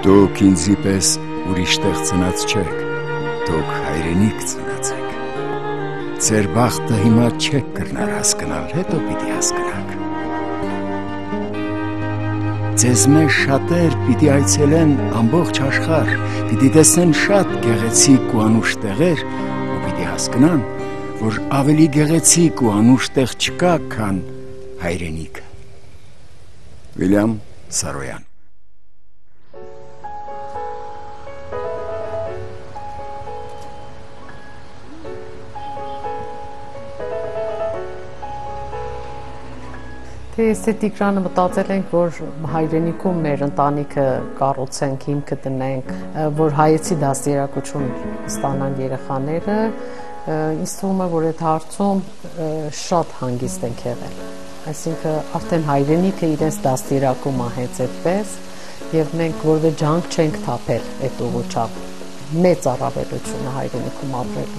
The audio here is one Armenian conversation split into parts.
Դուք ինձի պես ուրիշ տեղ ծնած չեք, դուք հայրենիք ծնած եք։ Ձեր բախտը հիմա չեք կրնար հասկանալ, հետո պիտի հասկանաք։ Ձեզ մեջ շատեր պիտի այցելեն ամբողջ աշխարհ, պիտի տեսնեն շատ գեղեցիկ ու անուշ տեղեր, ու պիտի հասկանան, որ ավելի գեղեցիկ ու անուշ տեղ չկա, քան հայրենիքը։ Վիլյամ Սարոյան։ Ես Տիգրանը մտածել ենք, որ հայրենիքում մեր ընտանիքը կառուցենք, հիմքը դնենք, որ հայեցի դաստիարակություն ստանան երեխաները, ինձ թվում է, որ այդ հարցում շատ հանգիստ ենք եղել։ Այսինքն արդեն հայրենիքը իրենց դաստիարակում է հենց այդպես, եւ մենք որևէ ջանք չենք թափել այդ ուղղությամբ։ Մեծ առավելություն է հայրենիքում ապրելու։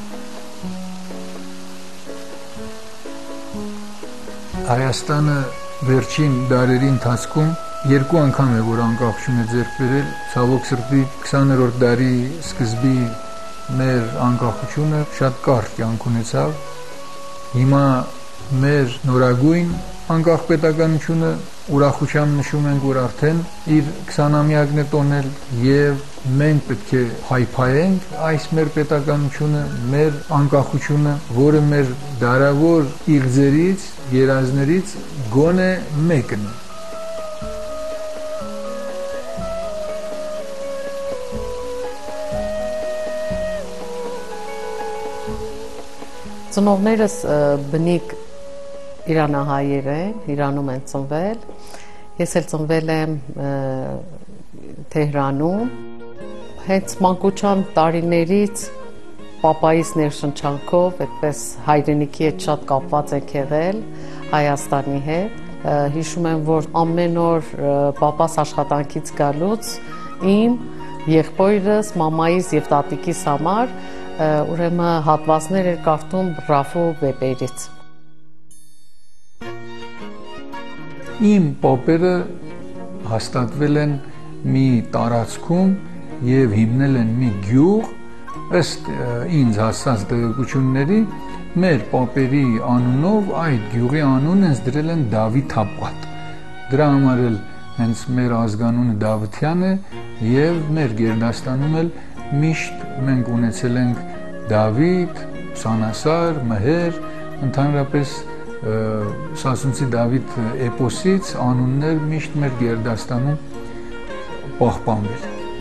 Հայաստանը վերջին դարերի ընթացքում երկու անգամ է, որ անկախություն է ձեռք բերել, ցավոք սրտի 20-րդ դարի սկզբի մեր անկախությունը շատ կարճ կյանք ունեցավ։ Հիմա մեր նորագույն անկախ պետականությունը ուրախությամբ նշում ենք, որ արդեն իր 20-ամյակն է տոնել եւ մենք պետք է հայփայենք այս մեր պետականությունը, մեր անկախությունը, որը մեր դարավոր իղձերից, երազներից գոնե մեկն է։ Ծնողներս բնիկ իրանահայեր են, Իրանում են ծնվել, ես էլ ծնվել եմ Թեհրանում, հենց մանկության տարիներից պապայիս ներշնչանքով, այդպես հայրենիքի հետ շատ կապված ենք եղել Հայաստանի հետ, հիշում եմ, որ ամեն օր պապաս աշխատանքից գալուց իմ, եղբորս, մամայիս և տատիկիս համար ուրեմն հատվածներ էր կարդում Ռաֆու վեպերից։ Իմ պապերը հաստատվել են մի տարածքում և հիմնել են մի գյուղ, ըստ ինձ հասած տեղեկությունների, մեր պապերի անունով այդ գյուղի անուն հենց դրել են Դավիթապատ։ Դրա համար էլ հենց մեր ազգանունը Դավթյան է և մեր գերդաստանում էլ միշտ մենք ունեցել ենք Դավիթ, Սանասար, Մհեր, ընդհանրապես Սասունցի Դավիթ էպոսից անուններ միշտ մեր գերդաստանում պահպանվել։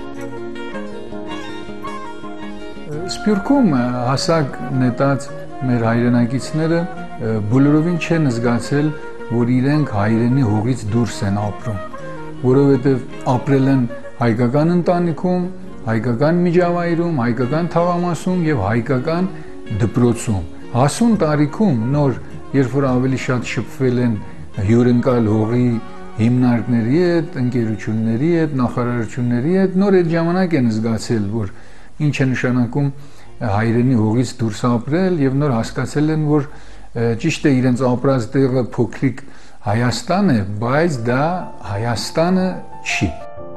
Սփյուռքում հասակ նետած մեր հայրենակիցները բոլորովին չեն զգացել, որ իրենք հայրենի հողից դուրս են ապրում, որովհետև ապրել են հայկական ընտանիքում, հայկական միջավայրում, հայկական թաղամասում և հայկական դպրոցում։ Հասուն տարիքում նոր, երբ որ ավելի շատ շփվել են հյուրընկալ հողի հիմնարկների հետ, ընկերությունների հետ, նախարարությունների հետ, նոր այդ ժամանակ են զգացել, որ ինչ է նշանակում հայրենի հողից դուրս ապրել և նոր հասկացել են, որ ճիշտ է իրենց ապրած տեղը փոքրիկ Հայաստան է, բայց դա Հայաստանը չի։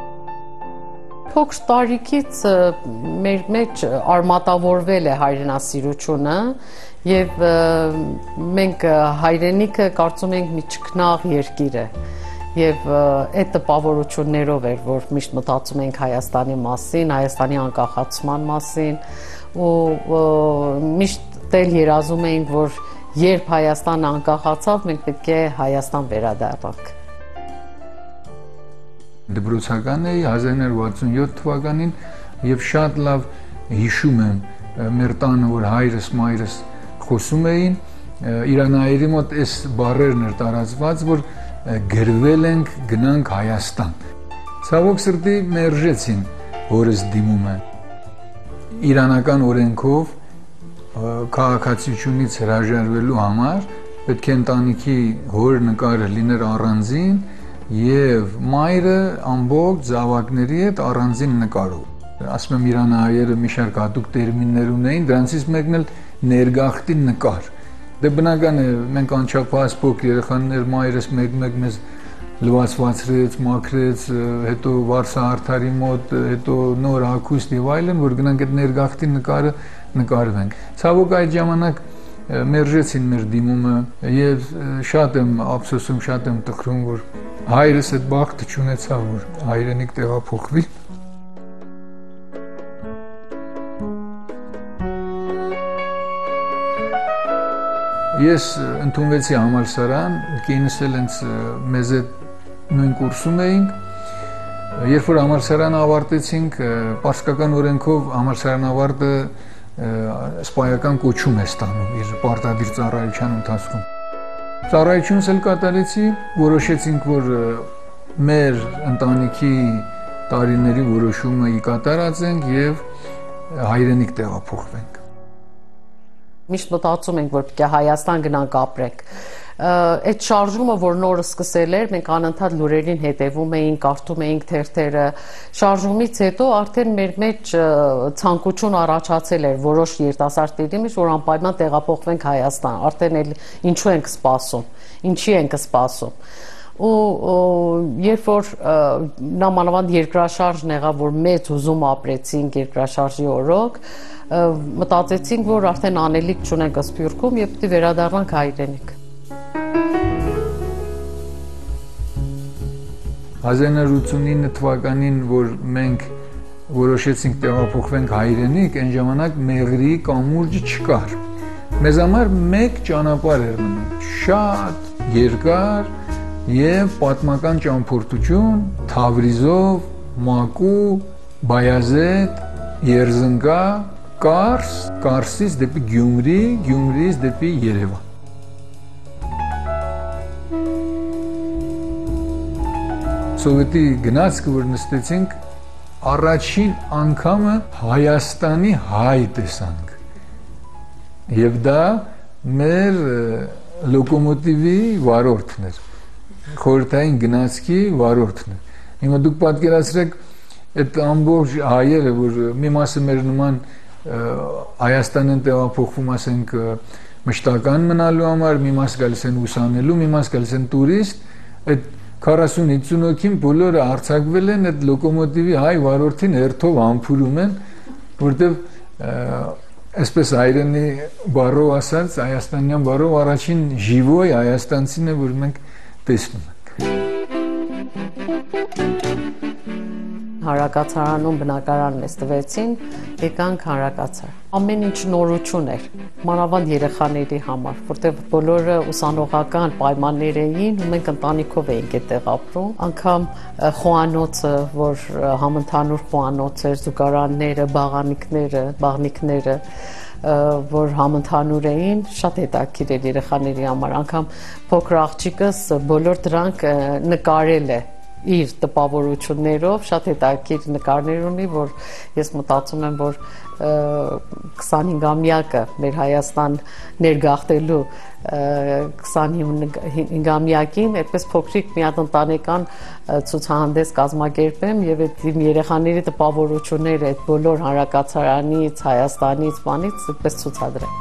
Փոքր տարիքից մեր մեջ արմատավորվել է հայրենասիրությունը և մենք հայրենիքը կարծում ենք մի չքնաղ երկիր է և այդ տպավորություններով էր, որ միշտ մտածում ենք Հայաստանի մասին, Հայաստանի անկախացման մասին ու միշտ էլ երազում էինք, որ երբ Հայաստանը անկախացավ, մենք պետք է Հայաստան վերադառնանք։ Դպրոցական էի 1967 թվականին և շատ լավ հիշում եմ մեր տանը, որ հայրս, մայրս խոսում էին, իրանահայերի մոտ այս բառերն էր տարածված, որ գրվել ենք գնանք Հայաստան։ Ցավոք սրտի մերժեցին հորս դիմումը։ Իրանական օրենքով քաղաքացիությունից հրաժարվելու համար պետք է ընտանիքի հոր նկարը լիներ առանձին և մայրը ամբողջ զավակների հետ առանձին նկարով։ Ասում եմ իրանահայերը մի շարք հատուկ տերմիններ ունեին, դրանցից մեկն էլ ներգաղթի նկար։ Դե բնական է, մենք անչափահաս փոքր երեխաներ, մայրս մեկ-մեկ մեզ լվացվացրեց, մաքրեց, հետո վարսահարթարի մոտ, հետո նոր հագուստ եւ այլն, որ գնանք այդ ներգաղթի նկարը նկարվենք։ Ցավոք այդ ժամանակ մերժեցին մեր դիմումը եւ շատ եմ ափսոսում, շատ եմ տխրում, որ հայրս այդ բախտը չունեցավ, որ հայրենիք տեղափոխվի։ Ես ընդունվեցի համալսարան, կինս էլ հենց մեզ հետ նույն կուրսում էինք։ Երբ որ համալսարանը ավարտեցինք, պարսկական օրենքով համալսարան ավարտը սպայական կոչում է ստանում իր պարտադիր ծառայության ընթացքում։ Ծառայությունս էլ կատարեցի, որոշեցինք, որ մեր ընտանիքի տարիների որոշումը կատարածենք եւ հայրենիք տեղափոխվենք։ Միշտ մտածում ենք, որ պետք է Հայաստան գնանք ապրենք։ Այդ շարժումը, որ նորը սկսել էր, մենք անընդհատ լուրերին հետևում էինք, կարդում էինք թերթերը։ Շարժումից հետո արդեն մեր մեջ ցանկություն առաջացել էր որոշ երիտասարդների մեջ, որ անպայման տեղափոխվենք Հայաստան։ Արդեն էլ ինչու ենք սպասում, ինչի ենք սպասում։ Ու երբ որ նա մանավանդ երկրաշարժն եղավ, որ մեծ հուզում ապրեցինք երկրաշարժի օրոք, մտածեցինք, որ արդեն անելիք չունենք Սփյուռքում եւ պետք է վերադառնանք հայրենիք։ 1989 թվականին, որ մենք որոշեցինք տեղափոխվենք հայրենիք, այն ժամանակ մեղրի կամուրջը չկար։ Մեզ համար մեկ ճանապարհ էր մնում, շատ երկար եւ պատմական ճամփորդություն Թավրիզով, Մակու, Բայազեդ, Երզնկա, Կարս, Կարսից դեպի Գյումրի, Գյումրիից դեպի Երևան։ Սովետի գնացքը, որ նստեցինք, առաջին անգամը Հայաստանի հայ տեսանք։ Եվ դա մեր լոկոմոտիվի վարորդն էր, խորհրդային գնացքի վարորդն էր։ Հիմա դուք պատկերացրեք այդ ամբողջ հայերը, որ մի մասը մեր նման Հայաստան են տեղափոխվում, ասենք մշտական մնալու համար, մի մաս գալիս են ուսանելու, մի մաս գալիս են տուրիստ, այդ 40-50 հոգին բոլորը արձակվել են այդ լոկոմոտիվի հայ վարորդին հերթով համբուրում են, որտեվ այսպես հայրենի բառով ասած, հայաստանյան բառով առաջին ժիվոյ հայաստանցին է, որ մենք տեսնում ենք։ Հանրակացարանում բնակարանն ստվեցին, եկանք հանրակացար։ Ամեն ինչ նորություն էր, մանավանդ երեխաների համար, որտեղ բոլորը ուսանողական պայմաններ էին, ու մենք ընտանիքով էինք այդտեղ ապրում։ Անգամ խոհանոցը, որ համընդհանուր խոհանոց էր, զուգարանները, բաղնիքները, որ համընդհանուր էին, շատ հետաքրքիր էր երեխաների համար։ Անգամ փոքր աղջիկս բոլոր դրանք նկարել է իր տպավորություններով, շատ հետաքրքիր նկարներ ունի, որ ես մտածում եմ, որ 25-ամյակը մեր Հայաստան ներգաղթելու 25-ամյակին այդպես փոքրիկ մի հատ ընտանեկան ցուցահանդես կազմակերպեմ եւ այդ իմ երեխաների տպավորությունները այդ բոլոր հանրակացարանից, Հայաստանից, բանից այդպես ցուցադրեմ։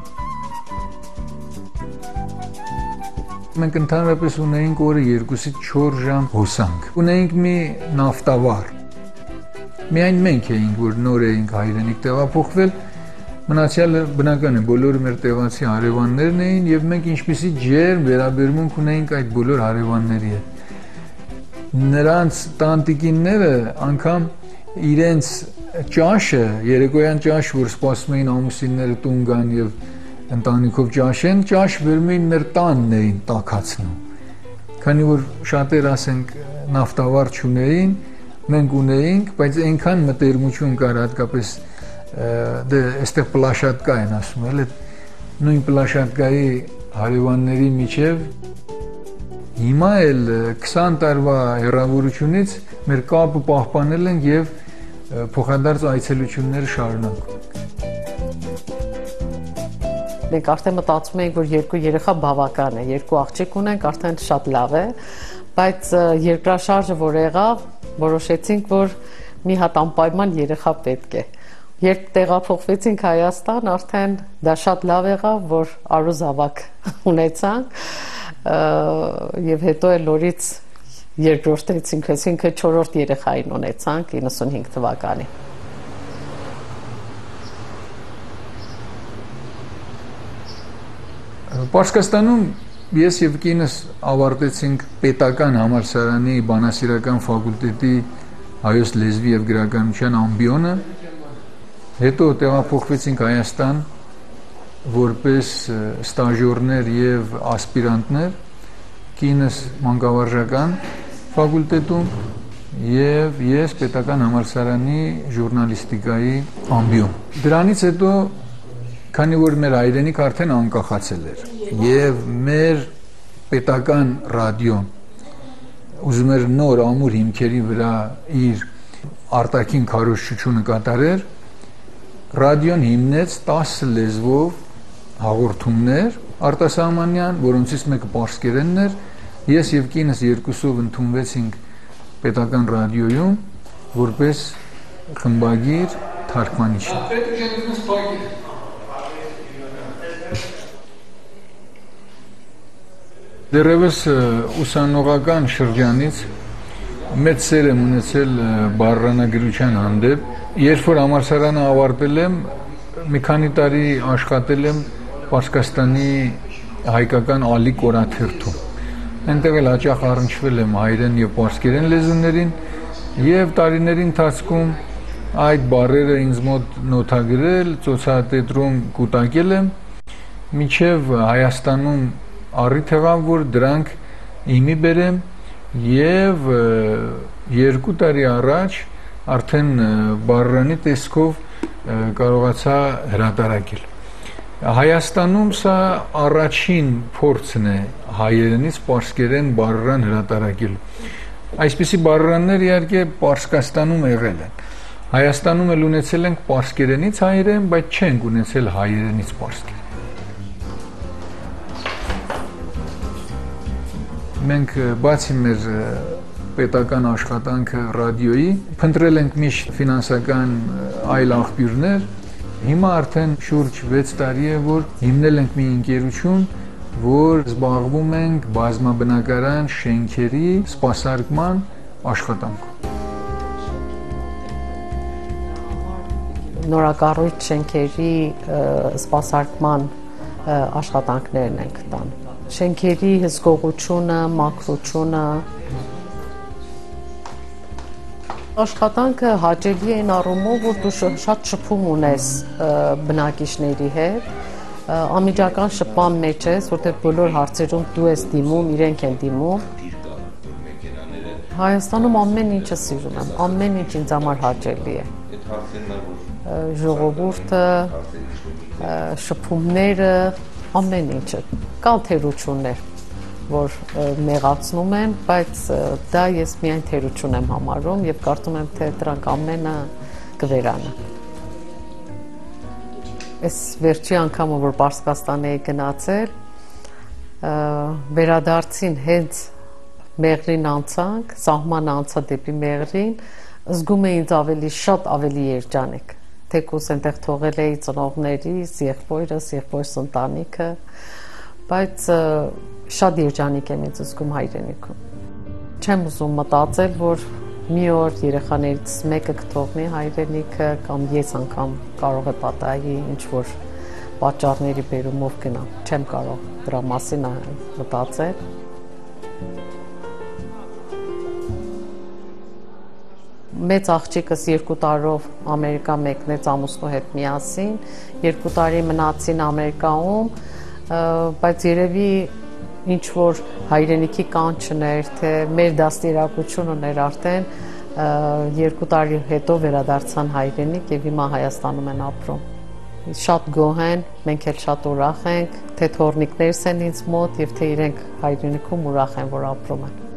Մենք ընդհանրապես ունեինք օրը 2-ից 4 ժամ հոսանք։ Ունեինք մի նավտավար։ Միայն մենք էինք, որ նոր էինք հայրենիք տեղափոխվել, մնացյալը բնական է, բոլորը մեր տեղացի հարևաններն էին եւ մենք ինչպիսի ջերմ վերաբերմունք ունեինք այդ բոլոր հարևանների հետ։ Նրանց տանտիկինները անգամ իրենց ճաշը, երեկոյան ճաշ, որ սպասում էին ամուսինները տուն գան եւ ընտանիքով ճաշեն, ճաշ վերում էին մեր տանն էին տաքացնում։ Քանի որ շատեր ասենք նավտավար չունեին, մենք ունեինք, բայց այնքան մտերմություն կար հատկապես դե այստեղ պլաշատկա են ասում, էլ այդ նույն պլաշատկայի հարևանների միջև հիմա էլ 20 տարվա հեռավորությունից մեր կապը պահպանել ենք եւ փոխադարձ այցելություններ շարունակում ենք։ Մենք արդեն մտածում ենք, որ երկու երեխա բավական է, երկու աղջիկ ունենք, արդեն շատ լավ է, բայց երկրաշարժը որ եղավ, որոշեցինք, որ մի հատ անպայման երեխա պետք է։ Երբ տեղափոխվեցինք Հայաստան, արդեն դա շատ լավ եղավ, որ առուզավակ ունեցանք, եւ հետո էլ նորից երկրորդեցինք, այսինքն 4-րդ երեխային ունեցանք 95 թվականին։ Պարսկաստանում ես եւ կինս ավարտեցինք պետական համալսարանի բանասիրական ֆակուլտետի հայոց լեզվի եւ գրականության ամբիոնը, հետո տեղափոխվեցինք Հայաստան որպես ստաժյորներ եւ ասպիրանտներ, կինս մանկավարժական ֆակուլտետում եւ ես պետական համալսարանի ժուրնալիստիկայի ամբիոն։ Դրանից հետո քանի որ մեր հայրենիք արդեն անկախացել էր եւ մեր պետական ռադիոն ուզում էր նոր ամուր հիմքերի վրա իր արտաքին քարոզչությունը կատարեր, ռադիոն հիմնեց 10 լեզվով հաղորդումներ արտասահմանյան, որոնցից մեկը պարսկերենն էր, ես եւ կինս երկուսով ընդունվեցինք պետական ռադիոյում որպես խմբագիր թարգմանիչ։ Դեռևս ուսանողական շրջանից մեծ սեր եմ ունեցել բառարանագրության հանդեպ, երբ որ համալսարանը ավարտել եմ, մի քանի տարի աշխատել եմ Պարսկաստանի հայկական ալիք օրաթերթում։ Այնտեղ էլ հաճախ առնչվել եմ հայերեն եւ պարսկերեն լեզուներին եւ տարիների ընթացքում այդ բառերը ինձ մոտ նոթագրել, ծոցատետրում կուտակել եմ, մինչեւ Հայաստանում առիթ եղավ, որ դրանք իմի բերեմ եւ 2 տարի առաջ արդեն բառարանի տեսքով կարողացա հրատարակել։ Հայաստանում սա առաջին փորձն է հայերենից պարսկերեն բառարան հրատարակել։ Այսպիսի բառարաններ իհարկե Պարսկաստանում եղել են։ Հայաստանում էլ ունեցել ենք պարսկերենից հայերեն, բայց չենք ունեցել հայերենից պարսկերեն։ Մենք բացի մեր պետական աշխատանքը ռադիոյի, փնտրել ենք միշտ ֆինանսական այլ աղբյուրներ։ Հիմա արդեն շուրջ 6 տարի է, որ հիմնել ենք մի ընկերություն, որ զբաղվում ենք բազմաբնակարան շենքերի սպասարկման աշխատանքով։ Նորակառույց շենքերի սպասարկման աշխատանքներն ենք տան։ Շենքերի հսկողությունը, մաքրությունը աշխատանքը հաճելի է այն առումով, որ դու շատ շփում ունես բնակիչների հետ, անմիջական շփման մեջ ես, որտեղ բոլոր հարցերում դու ես դիմում, իրենք են դիմում։ Հայաստանում ամեն ինչը սիրում եմ, ամեն ինչ ինձ համար հաճելի է։ Ժողովուրդը, շփումները, ամեն ինչը, կան թերություններ, որ մեղացնում են, բայց դա ես միայն թերություն եմ համարում եւ կարծում եմ, թե դրանք ամենը կվերանը։ Այս վերջի անգամը, որ Պարսկաստան էի գնացել, վերադարձին հենց Մեղրին անցանք, սահման անցա դեպի Մեղրին, զգում էի ինձ շատ ավելի երջանիկ։ Թեկուզ այնտեղ թողել էի ծնողներիս, եղբորս ընտանիքը, բայց շատ երջանիկ եմ ինձ զգում հայրենիքում։ Չեմ ուզում մտածել, որ մի օր երեխաներից մեկը կթողնի հայրենիքը կամ ես անգամ կարող է պատահի ինչ-որ պատճառների բերումով գնամ։ Չեմ կարող դրա մասին մտածել։ Մեծ աղջիկս 2 տարով Ամերիկա մեկնեց ամուսնու հետ միասին, 2 տարի մնացին Ամերիկայում, բայց երևի ինչ-որ հայրենիքի կանչներ, թե մեր դաստիարակություն ուներ արդեն 2 տարի հետո վերադարձան հայրենիք եւ հիմա Հայաստանում են ապրում։ Շատ գոհ են, մենք էլ շատ ուրախ ենք, թե թորնիկներս են ինձ մոտ եւ թե իրենք հայրենիքում ուրախ են, որ ապրում են։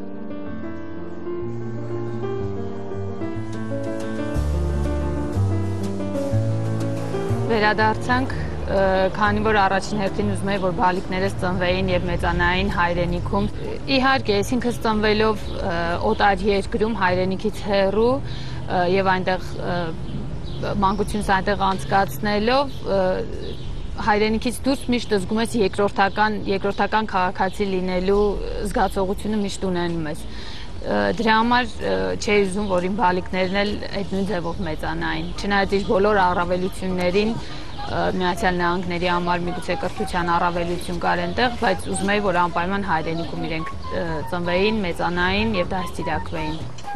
Վերադարձանք, քանի որ առաջին հերթին ուզում էի, որ բալիկներս ծնվեին եւ մեծանային հայրենիքում։ Իհարկե, ես ինքս ծնվելով օտար երկրում հայրենիքից հեռու եւ այնտեղ մանկությունս այնտեղ անցկացնելով հայրենիքից դուրս միշտ զգում ես երկրորդական քաղաքացի լինելու զգացողությունը միշտ ունենում ես։ Դրա համար չի ուզում, որ իմ բալիկներն էլ այդ նույն ձևով մեծանային։ Չնայած իր բոլոր առավելություններին Միացյալ Նահանգների համար միգուցե կրթության առավելություն կար այնտեղ, բայց ուզում էի, որ անպայման հայրենիքում իրենք ծնվեին, մեծանային եւ դաստիարակվեին։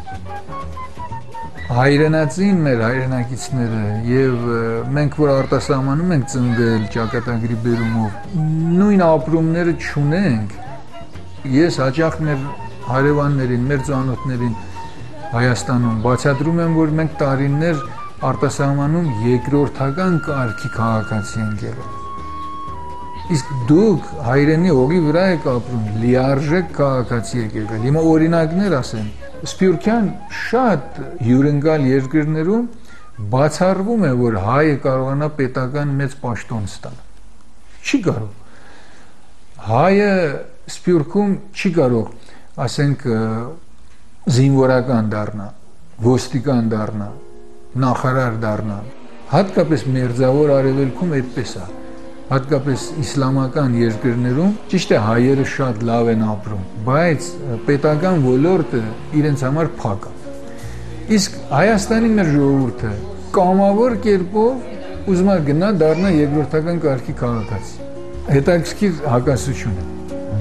Հայրենացին մեր հայրենակիցները եւ մենք որ արտասահմանում ենք ծնվել ճակատագրի բերումով նույն ապրումները չունենք։ Ես հաճախ մեր հարևաններին, մեր ծանոթներին Հայաստանում բացատրում եմ, որ մենք տարիներ արտասահմանում երկրորդական կարգի քաղաքացի ենք եղել։ Իսկ դուք հայրենի հողի վրա եք ապրում, լիարժեք քաղաքացի եք եղել։ Հիմա օրինակներ ասեմ, Սփյուռքյան շատ հյուրընկալ երկրներում բացառվում է, որ հայը կարողանա պետական մեծ պաշտոն ստանալ։ Չի կարող։ Հայը Սփյուռքում չի կարող, ասենք, զինվորական դառնա, ոստիկան դառնա, նախարար դառնա։ Հատկապես մերձավոր արևելքում այդպես է։ Հատկապես իսլամական երկրներում ճիշտ է հայերը շատ լավ են ապրում, բայց պետական ոլորտը իրենց համար փակ է։ Իսկ Հայաստանի մեր ժողովուրդը կամավոր կերպով ուզում է գնա դառնա երկրորդական կարգի քաղաքացի։ Հետաքրքիր հակասություն է։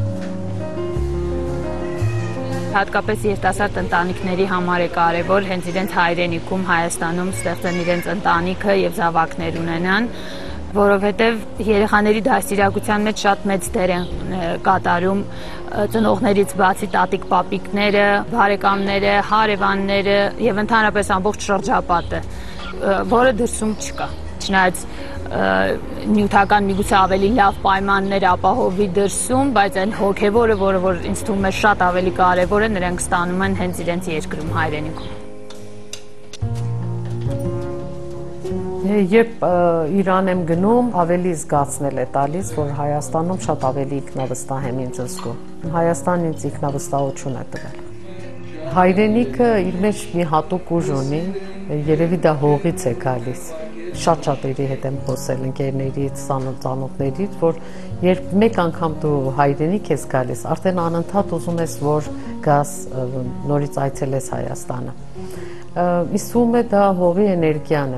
Հատկապես երիտասարդ ընտանիքների համար է կարևոր հենց իրենց հայրենիքում Հայաստանում ստեղծեն իրենց ընտանիքը եւ զավակներ ունենան, որովհետեւ երեխաների դաստիարակության մեջ շատ մեծ դեր են կատարում ծնողներից բացի տատիկ պապիկները, բարեկամները, հարևանները եւ ընդհանրապես ամբողջ շրջապատը, որը դրսում չկա։ Չնայած նյութական միգուցե ավելի լավ պայմաններ ապահովի դրսում, բայց այն հոգևորը, որը որ ինձ թվում է շատ ավելի կարևոր է, նրանք ստանում են հենց իրենց երկրում, հայրենիքում։ Երբ Իրան եմ գնում, ավելի զգացնել է տալիս, որ Հայաստանում շատ ավելի ինքնավստահ եմ ինձ զգում։ Հայաստանն ինձ ինքնավստահություն է տվել։ Հայրենիքը իր մեջ մի հատուկ ուժ ունի, երևի դա հողից է գալիս։ Շատ-շատերի հետ եմ խոսել ընկերներից, ծանոթներից, որ երբ մեկ անգամ դու հայրենիք ես գալիս, արդեն անընդհատ ուզում ես, որ գաս նորից այցելես Հայաստանը։ Ինձ թվում է դա հողի էներգիան է,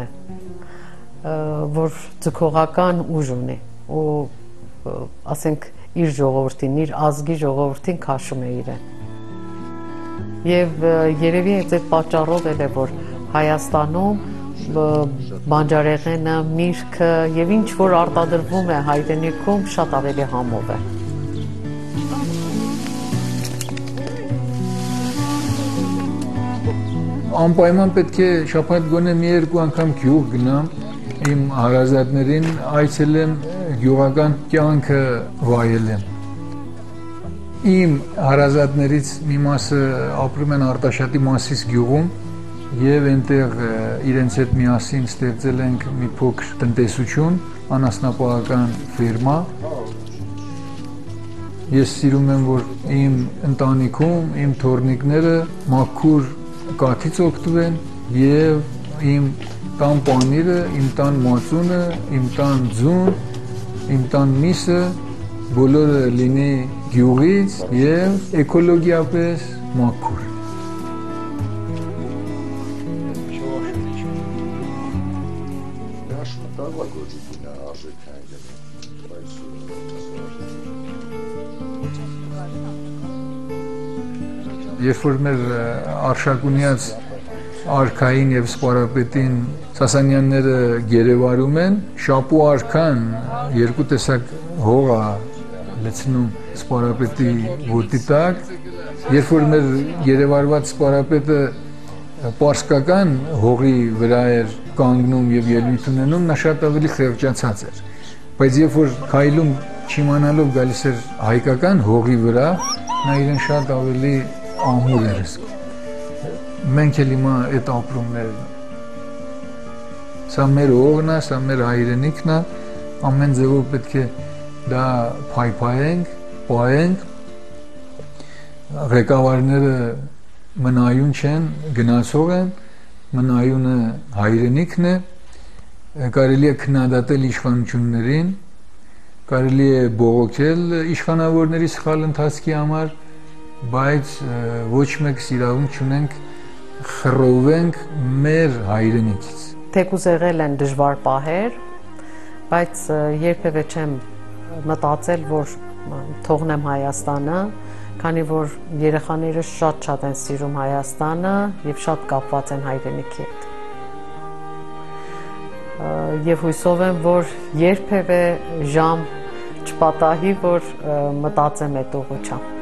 որ ձգողական ուժ ունի ու ասենք իր ժողովրդին, իր ազգի ժողովրդին քաշում է իրեն։ Եվ երևի այդ պատճառով էլ է, որ Հայաստանում բանջարեղենը, միրգը եւ ինչ որ արտադրվում է հայրենիքում շատ ավելի համով է։ Անպայման պետք է շաբաթ գոնե մի երկու անգամ գյուղ գնամ, իմ հարազատներին այցելեմ, գյուղական կյանքը վայելեմ։ Իմ հարազատներից մի մասը ապրում են Արտաշատի Մասիս գյուղում եւ այնտեղ իրենց հետ միասին ստեղծել ենք մի փոքր տնտեսություն, անասնապահական ֆիրմա։ Ես սիրում եմ, որ իմ ընտանիքում իմ թորնիկները մաքուր կաթից օգտվեն եւ իմ տան պանիրը, իմ տան մածունը, իմ տան ձուն, իմ տան միսը բոլորը լինի գյուղից եւ էկոլոգիապես մաքուր։ Երբ որ մեր արշակունյաց արքային եւ սպարապետին Սասանյանները գերեվարում են, շապու արքան երկու տեսակ հող է լցնում սպարապետի ոտի տակ, երբ որ մեր գերեվարված սպարապետը պարսկական հողի վրա էր կանգնում եւ ելույթ ունենում, նա շատ ավելի խեղճացած էր, բայց երբ որ քայլում չիմանալով գալիս էր հայկական հողի վրա, նա իրեն շատ ավելի ամուր էր զգում։ Մենք էլ հիմա այդ ապրումներն ենք։ Սա մեր հողն է, սա մեր հայրենիքն է, ամեն ձևով պետք է դա փայփայենք, պահենք։ Ղեկավարները մնայուն չեն, գնացող են, մնայունը հայրենիքն է, կարելի է քննադատել իշխանություններին, կարելի է բողոքել իշխանավորների սխալ ընթացքի համար, բայց ոչ մեկ իրավունք չունենք խռովենք մեր հայրենիքից։ Թեկուզ եղել են դժվար պահեր, բայց երբևէ չեմ մտածել, որ թողնեմ Հայաստանը, քանի որ երեխաները շատ են սիրում Հայաստանը եւ շատ կապված են հայրենիքի հետ։ Եվ հույսով եմ, որ երբևէ ժամ չպատահի, որ մտածեմ այդ ուղղությամբ։